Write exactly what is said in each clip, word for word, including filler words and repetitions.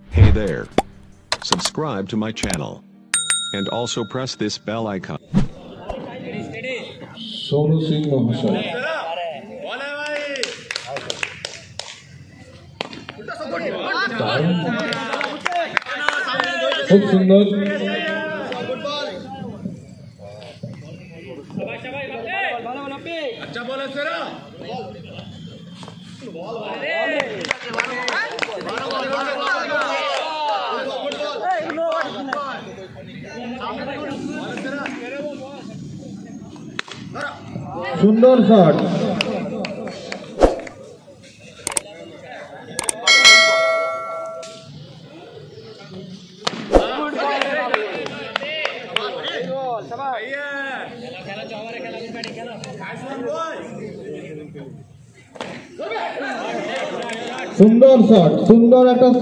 Hey there. Subscribe to my channel. And also press this bell icon. Sonu Singh महाशय खूब सुंदर अच्छा बोला सर सुंदर शॉट सुंदर शॉट सुंदर একটা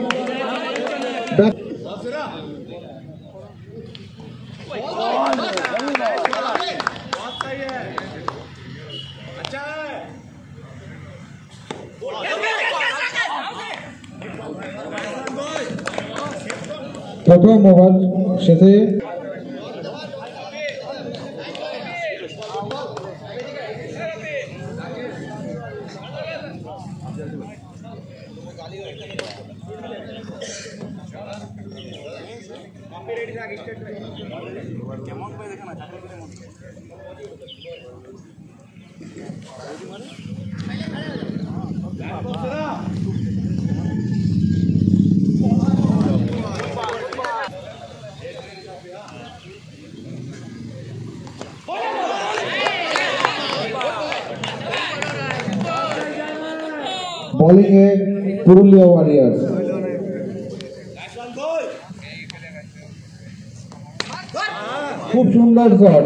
প্রথম ওভার শেষে बॉलिंग है पुरुलिया वॉरियर्स खूब सुंदर शॉट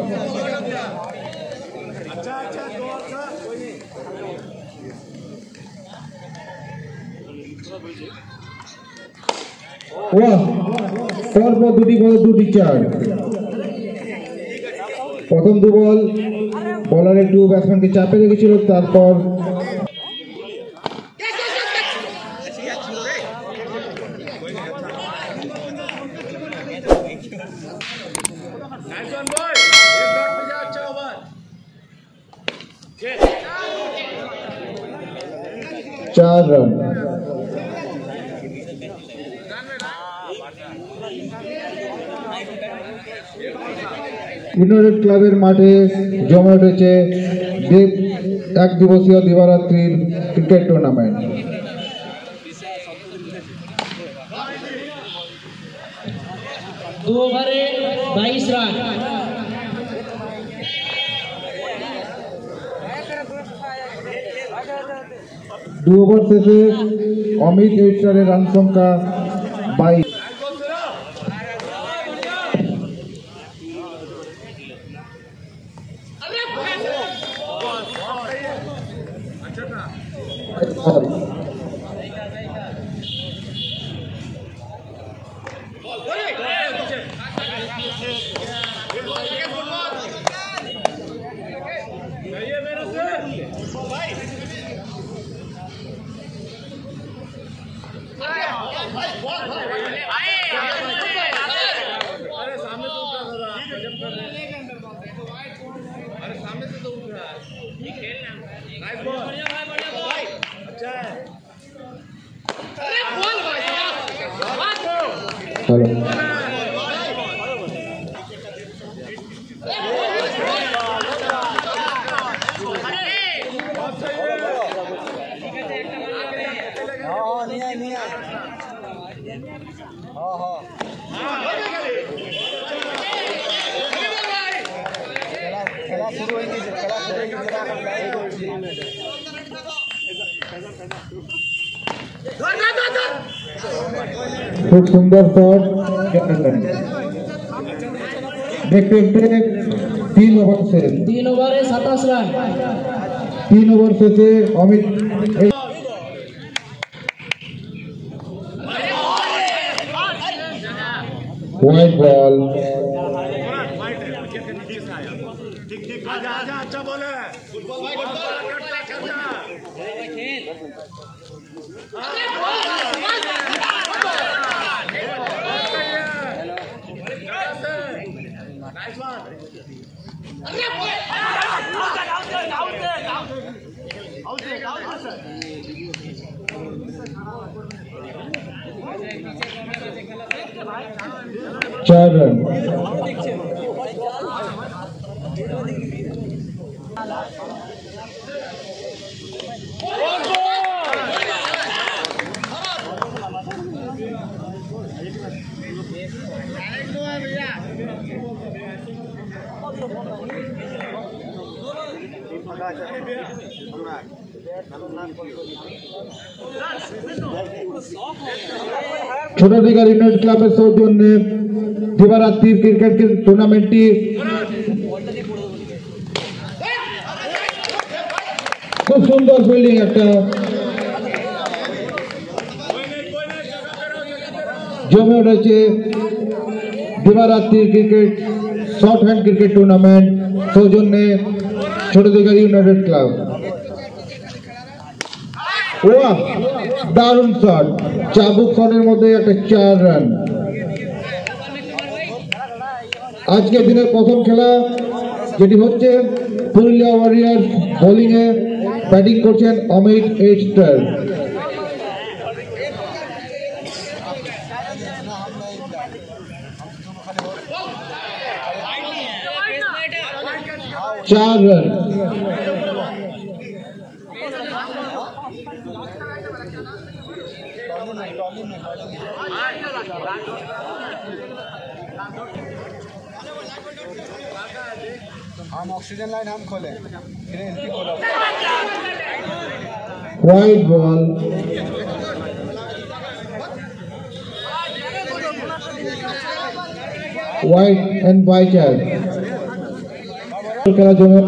वाह পরপর দুটি বল দুটি চার প্রথম দু বল বলার একটু ব্যাটসম্যানকে চাপে রেখেছিল তারপর चार रन ইউনাইটেড ক্লাবের মাঠে জমা উঠেছে এক দিবসীয় দিবারাত্রির ক্রিকেট টুর্নামেন্ট दो ओवरे बाईस रन दो ओवर শেষে অমিত এইটারের রান সংখ্যা বাইশ खूब सुंदर शॉट देखते देखते तीन ओवर से तीन ओवर सत्ताईस रन तीन ओवर से अमित वाइड बॉल अच्छा बोले फुटबॉल চার রান। ছোট দিঘার ইউনাইটেড ক্লাবের সৌজন্যে দিবারাত্রির ক্রিকেট টুর্নামেন্টটি খুব সুন্দর ফিল্ডিং, একটা জমে উঠেছে দিবারাত্রির cricket short hand cricket tournament সৌজন্যে ছোট দিঘার ইউনাইটেড ক্লাব। ওয়াহ, দারুণ শট, চাবুক শটের মধ্যে একটা চার রান। আজকের দিনের প্রথম খেলা যেটি হচ্ছে পুরুলিয়া ওয়ারিয়ার্স বোলিং এ ব্যাটিং করছেন অমিত এইট স্টার। চার রান। हम ऑक्सीजन लाइन हम खोले wide ball, wide and bye चार। खेला जमे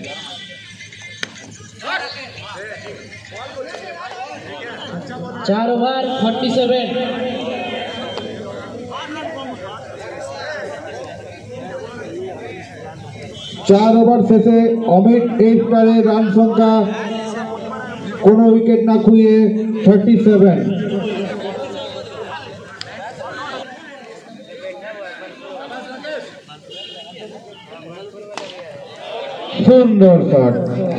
चार ओवर फोर्टी सेवन। चार ओवर शेषे अमित एट स्टारे रान संख्या कोनो विकेट ना खुए थर्टी सेवन। सुंदर शॉट,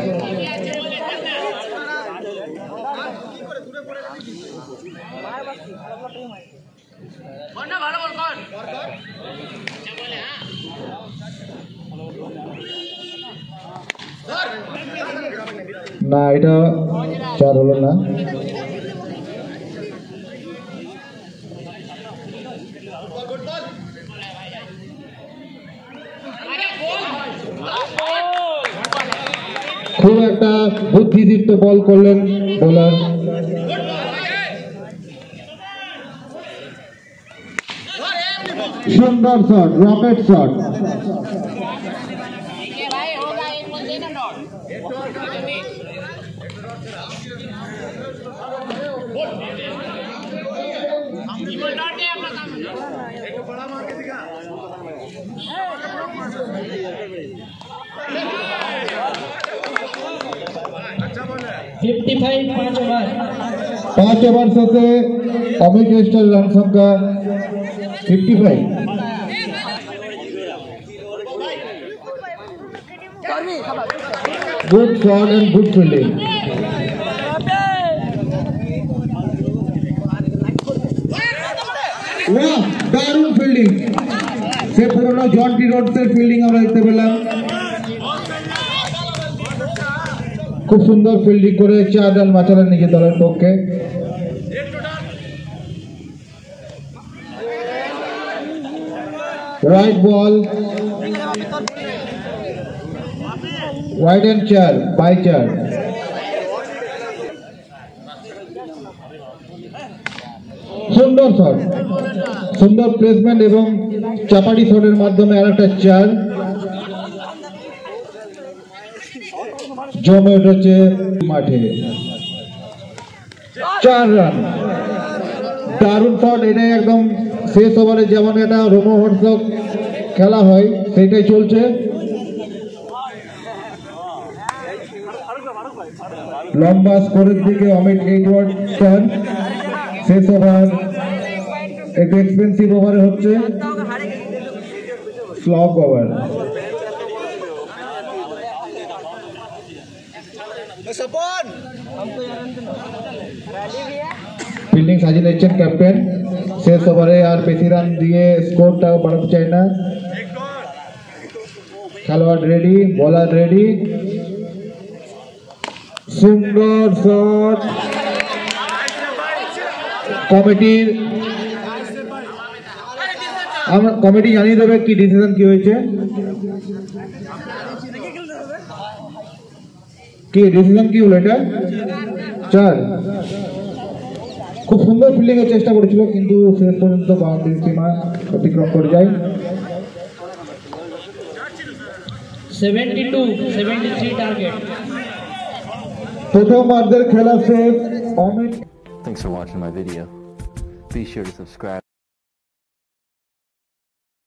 না এটা চার হলো না। খুব একটা বুদ্ধিদীপ্ত বল করলেন বোলার। সুন্দর shot, rocket shot. Fifty five पांच ओवर। पांच ओवर से अमित स्टार रन संख्या fifty five. Good shot and good fielding. वाह, दारुण फील्डिंग से पुरानो जॉन्टी रोड्सের ফিল্ডিং আমরা দেখতে পেলাম। খুব সুন্দর ফিল্ডিং করে চার রান বাঁচালেন নিজের দলের পক্ষে। वाइड बॉल, वाइड एंड चार बाई चार। সুন্দর শট, সুন্দর প্লেসমেন্ট এবং চাপাটি শটের মাধ্যমে আরেকটা চার। জমে উঠেছে মাঠে চার রান। দারুণ শট, এটাই একদম শেষ ওভারে যেমন একটা রোমহর্ষক খেলা হয় সেটাই চলছে। লম্বা স্কোরের দিকে অমিত এইট ওয়াট শেষ ওভার একটু এক্সপেন্সিভ ওভারে হচ্ছে স্লগ ওভার। ফিল্ডিং সাজিয়ে নিচ্ছেন ক্যাপ্টেন শেষ ওভারে আর বেশি রান দিয়ে স্কোরটা বাড়াতে চাই না। খেলোয়াড় রেডি, বলার রেডি, সুন্দর শট। কমিটির আমরা কমিটি জানিয়ে দেবে কি ডিসিশন কি হয়েছে, কি ডিসিশন কি হলো এটা। চার, খুব সুন্দর ফিল্ডিং এর চেষ্টা করেছিল কিন্তু শেষ পর্যন্ত বাউন্ডারি সীমা অতিক্রম করে যায়। seventy-two seventy-three target. প্রথমার্ধের খেলা শেষ। Amit Thanks for watching my video. Be sure to subscribe.